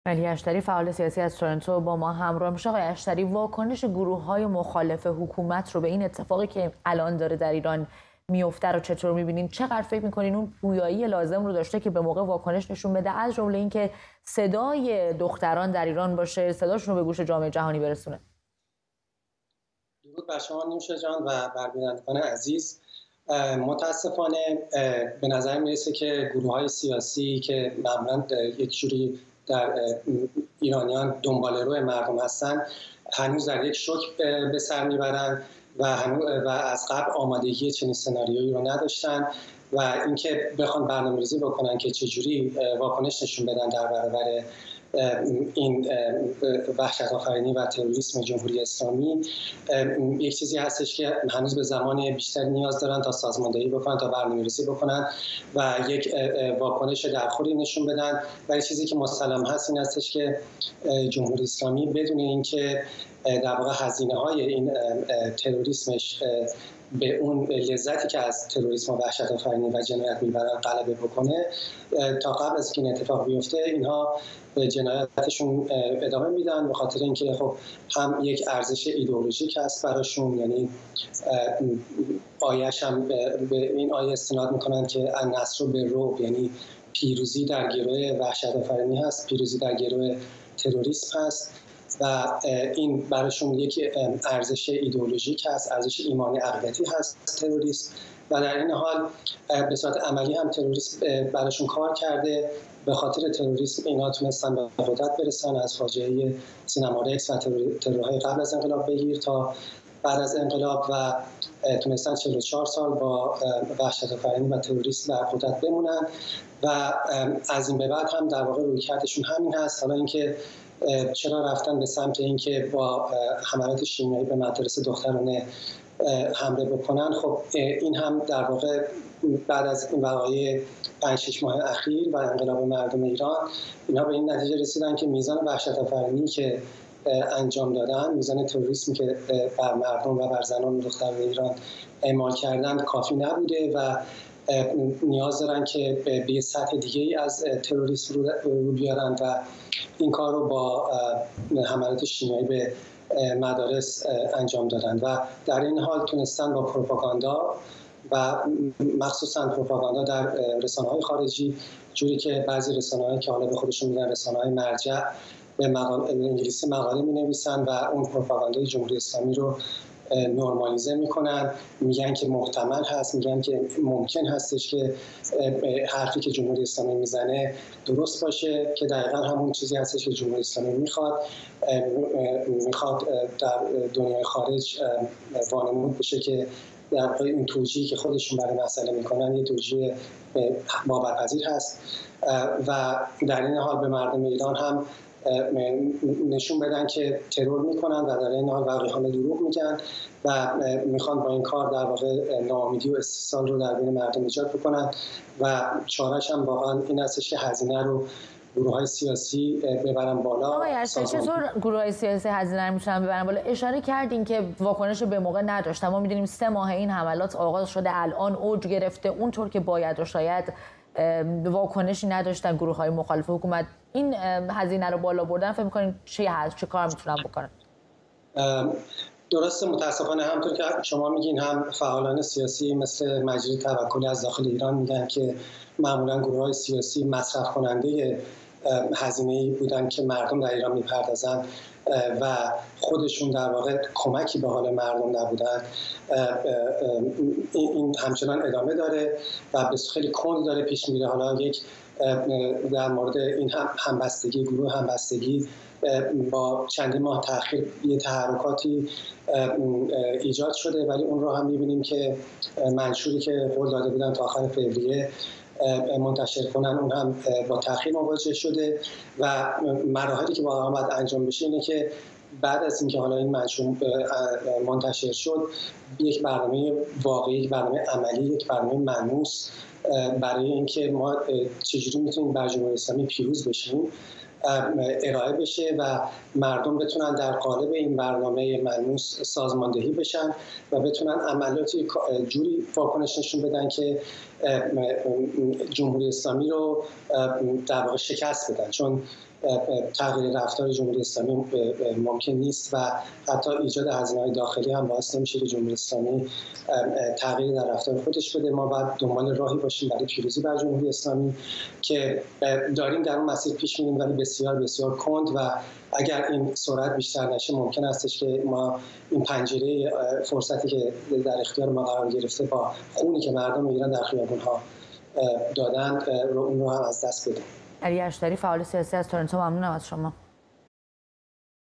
علی اشتری فعال سیاسی از تورنتو با ما همراه میشه. آقای اشتری، واکنش گروه‌های مخالف حکومت رو به این اتفاقی که الان داره در ایران میفته رو چطور می‌بینین؟ چقدر فکر می‌کنین اون پویایی لازم رو داشته که به موقع واکنش نشون بده، از جمله اینکه صدای دختران در ایران باشه، صداشون رو به گوش جامعه جهانی برسونه؟ درود بر شما نوشا جان و بر بینندگان عزیز. متاسفانه به نظر میرسه که گروه‌های سیاسی که معمولاً یک جوری در ایرانیان دنبال روی مردم هستن هنوز در یک شوک به سر میبرن و از قبل آمادگی چنین سناریویی رو نداشتن و اینکه بخوان برنامه‌ریزی بکنن که چجوری واکنش نشون بدن در برابر این وحشت آفرینی و تروریسم جمهوری اسلامی یک چیزی هستش که هنوز به زمان بیشتر نیاز دارن تا سازماندهی بکنن، تا برنامه‌ریزی بکنن و یک واکنش درخوری نشون بدن. و یک چیزی که مسلم هست این هستش که جمهوری اسلامی بدون اینکه در واقع هزینه‌های این تروریسمش به اون لذتی که از تروریسم و وحشت آفرینی و جنایت میبرن غلبه بکنه، تا قبل از که این اتفاق بیفته اینها به جنایتشون ادامه میدن، به خاطر اینکه خب هم یک ارزش ایدئولوژیک هست براشون. یعنی آیه‌اش هم به این آیه استناد میکنن که النصر بالرعب، یعنی پیروزی در گروه وحشت آفرینی هست، پیروزی در گروه تروریسم هست و این براشون یک ارزش ایدئولوژیک هست، ارزش ایمانی عقیدتی هست تروریسم. و در این حال به صورت عملی هم تروریسم براشون کار کرده. به خاطر تروریسم اینا تونستن به قدرت برسن، از فاجعه سینما رکس و ترورهای قبل از انقلاب بگیر تا بعد از انقلاب و تونستن 44 سال با وحشت آفرینی و تروریسم در قدرت بمونن و از این به بعد هم در واقع رویکردشون همین هست. حالا اینکه چرا رفتن به سمت اینکه با حملات شیمیایی به مدارس دخترانه حمله بکنن، خب این هم در واقع بعد از این وقایع 5-6 ماه اخیر و انقلاب مردم ایران، اینا به این نتیجه رسیدن که میزان وحشت آفرینی که انجام دادن، میزان تروریسمی که بر مردم و بر زنان و دختران ایران اعمال کردن کافی نبوده و نیاز دارن که به یه سطح دیگه‌ای از تروریسم رو بیارن و این کار رو با حملات شیمیایی به مدارس انجام دادن و در این حال تونستن با پروپاگاندا و مخصوصا پروپاگاندا در رسانه‌های خارجی، جوری که بعضی رسانه‌هایی که حالا به خودشون میگن رسانه‌های مرجع به انگلیسی مقاله می‌نویسن و اون پروپاگاندای جمهوری اسلامی رو نورمالیزه میکنن، میگن که محتمل هست، میگن که ممکن هستش که حرفی که جمهوری اسلامی میزنه درست باشه، که دقیقا همون چیزی هستش که جمهوری اسلامی میخواد در دنیای خارج وانمود بشه که در واقع این توجیهی که خودشون برای مسئله میکنن یه توجیه باورپذیر هست و در این حال به مردم ایران هم نشون بدن که ترور میکنن و در این حال وقیحانه دروغ میگن و میخوان با این کار در واقع ناامیدی و استحصال رو در بین مردم ایجاد بکنن و چاره‌اش هم واقعا این هستش که هزینه رو گروه‌های سیاسی ببرن بالا. آقای اشتری، چطور گروه‌های سیاسی هزینه رو میتونن ببرن بالا؟ اشاره کردین که واکنش به موقع نداشتن. ما میدونیم 3 ماه این حملات آغاز شده، الان اوج گرفته اونطور که باید و شاید واکنشی نداشتن گروه‌های مخالف حکومت. این هزینه رو بالا بردن فکر می‌کنین چه کار میتونن بکنن؟ درسته، متاسفانه همونطور که شما میگین هم فعالان سیاسی مثل مجری توکلی از داخل ایران میگن که معمولا گروه‌های سیاسی مصرف کننده هزینه‌ای بودن که مردم در ایران میپردازن و خودشون در واقع کمکی به حال مردم نبودن. این همچنان ادامه داره و به خیلی کند داره پیش میره. حالا یک در مورد این همبستگی، گروه همبستگی با چندین ماه تأخیر یه تحرکاتی ایجاد شده، ولی اون رو هم می‌بینیم که منشوری که قول داده بودن تا آخر فوریه منتشر کنن اون هم با تأخیر مواجه شده و مراحلی که واقعا باید انجام بشه اینه که بعد از اینکه حالا این منشور منتشر شد، یک برنامه واقعی، یک برنامه عملی، یک برنامه ملموس برای اینکه ما چجوری میتونیم بر جمهوری اسلامی پیروز بشیم ارائه بشه و مردم بتونن در قالب این برنامه ملموس سازماندهی بشن و بتونن عملیاتی جوری واکنش نشون بدن که جمهوری اسلامی رو در واقع شکست بدن. چون تغییر رفتار جمهوری اسلامی ممکن نیست و حتی ایجاد هزینه‌های داخلی هم باعث نمیشه که جمهوری اسلامی تغییر در رفتار خودش بده. ما باید دنبال راهی باشیم برای پیروزی بر جمهوری اسلامی که داریم در اون مسیر پیش میریم، ولی بسیار بسیار کند و اگر این سرعت بیشتر نشه ممکن استش که ما این پنجره فرصتی که در اختیار ما قرار گرفته با خونی که مردم ایران در خیابون‌ها دادن اون رو هم از دست بدیم. علی اشتری، فعال سیاسی از تورنتو، ممنونم از شما.